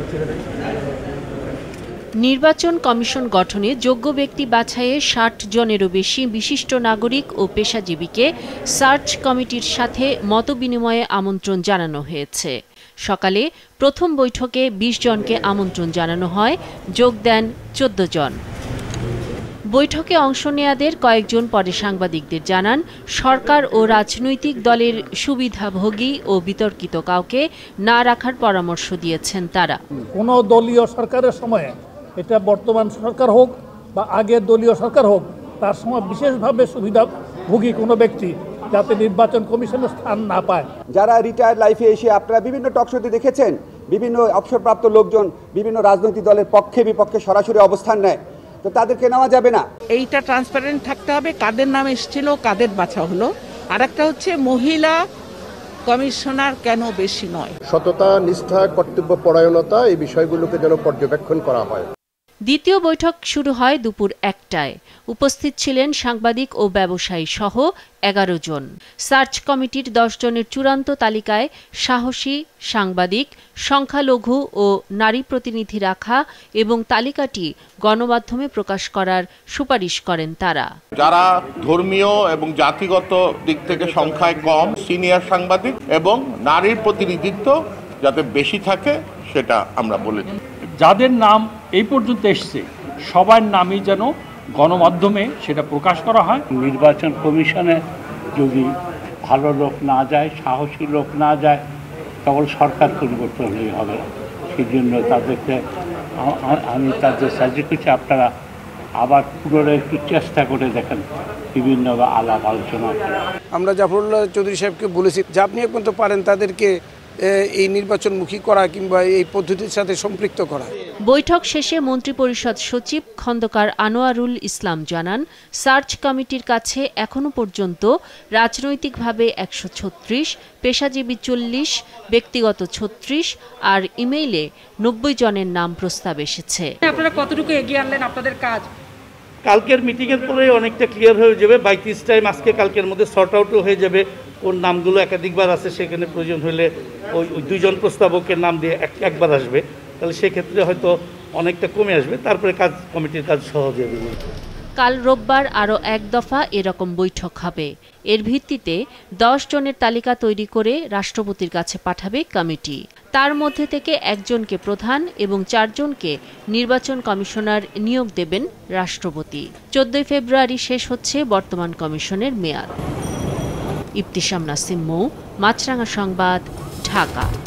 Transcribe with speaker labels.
Speaker 1: নির্বাচন কমিশন গঠনে যোগ্য ব্যক্তি বাছাইয়ে ৬০ জনেরও বেশি বিশিষ্ট নাগরিক ও পেশাজীবীকে সার্চ কমিটির সাথে মতবিনিময়ে আমন্ত্রণ জানানো হয়েছে। সকালে প্রথম বৈঠকে ২০ জনকে আমন্ত্রণ জানানো হয়, যোগ দেন ১৪ জন। বৈঠকে অংশ নেয়াদের কয়েকজন পরে সাংবাদিকদের জানান, সরকার ও রাজনৈতিক দলের সুবিধাভোগী ও বিতর্কিত কাউকে না রাখার পরামর্শ দিয়েছেন তারা।
Speaker 2: কোনো দলীয় সরকারের সময়ে, এটা বর্তমান সরকার হোক বা আগের দলীয় সরকার হোক, তার সময় বিশেষভাবে সুবিধাভোগী কোনো ব্যক্তি যাতে নির্বাচন কমিশনের স্থান না পায়।
Speaker 3: যারা রিটায়ার্ড লাইফে এসে আপনারা বিভিন্ন টকশোতে দেখেছেন, বিভিন্ন অবসরপ্রাপ্ত লোকজন বিভিন্ন রাজনৈতিক দলের পক্ষে বিপক্ষে সরাসরি অবস্থান নেয়, তো তাদেরকে নেওয়া যাবে না।
Speaker 4: এইটা ট্রান্সপারেন্ট থাকতে হবে, কাদের নাম এসেছিল, কাদের বাছা হলো। আর একটা হচ্ছে মহিলা কমিশনার কেন বেশি নয়।
Speaker 5: সততা, নিষ্ঠা, কর্তব্য পরায়ণতা এই বিষয়গুলোকে যেন পর্যবেক্ষণ করা হয়।
Speaker 1: দ্বিতীয় বৈঠক শুরু হয় দুপুর ১টায়। উপস্থিত ছিলেন সাংবাদিক ও ব্যবসায়ী সহ ১১ জন। সার্চ কমিটির ১০ জনের চূড়ান্ত তালিকায় সাহসী সাংবাদিক, সংখ্যালঘু ও নারী প্রতিনিধি রাখা এবং তালিকাটি গণমাধ্যমে প্রকাশ করার সুপারিশ করেন তারা।
Speaker 6: যারা ধর্মীয় এবং জাতিগত দিক থেকে সংখ্যায় কম, সিনিয়র সাংবাদিক এবং নারীর প্রতিনিধিত্ব যাতে বেশি থাকে সেটা আমরা বলেছি।
Speaker 7: যাদের নাম এই পর্যন্ত এসছে সবার নামই যেন গণমাধ্যমে সেটা প্রকাশ করা হয়।
Speaker 8: নির্বাচন কমিশনে যদি ভালো লোক না যায়, সাহসী লোক না যায়, কেবল সরকার পরিবর্তন হলেই হবে না। সেই জন্য তাদেরকে আমি তাদের সাজেস্ট করছি, আপনারা আবার পুনরায় একটু চেষ্টা করে দেখেন, বিভিন্ন আলাপ আলোচনা।
Speaker 9: আমরা জাফরুল্লাহ চৌধুরী সাহেবকে বলেছি যে আপনি এখন তো পারেন তাদেরকে এই নির্বাচনমুখী করা কিংবা এই পদ্ধতির সাথে সম্পৃক্ত করা।
Speaker 1: বৈঠক শেষে মন্ত্রিপরিষদ সচিব খন্দকার আনোয়ারুল ইসলাম জানান, সার্চ কমিটির কাছে এখনো পর্যন্ত রাজনৈতিকভাবে ১৩৬, পেশাজীবী ৪০, ব্যক্তিগত ৩৬ আর ইমেইলে ৯০ জনের নাম প্রস্তাব এসেছে।
Speaker 4: আপনারা কতটুকু এগিয়ে আনলেন আপনাদের কাজ?
Speaker 10: কালকের মিটিংয়ের পরে অনেকটা ক্লিয়ার হয়ে যাবে। বাই দিস টাইম আজকে কালকের মধ্যে সর্ট আউটও হয়ে যাবে কোন নামগুলো একাধিকবার আছে, সেখানে প্রয়োজন হলে ওই ২ জন প্রস্তাবকের নাম দিয়ে একবার আসবে, তাহলে সেক্ষেত্রে হয়তো অনেকটা কমে আসবে। তারপরে কাজ কমিটির কাজ সহজ হবে।
Speaker 1: কাল রোববার আরও ১ দফা এরকম বৈঠক হবে। এর ভিত্তিতে ১০ জনের তালিকা তৈরি করে রাষ্ট্রপতির কাছে পাঠাবে কমিটি। তার মধ্যে থেকে ১ জনকে প্রধান এবং ৪ জনকে নির্বাচন কমিশনার নিয়োগ দেবেন রাষ্ট্রপতি। ১৪ ফেব্রুয়ারি শেষ হচ্ছে বর্তমান কমিশনের মেয়াদ। ইবতিসাম নাসিম মৌ, মাছরাঙা সংবাদ, ঢাকা।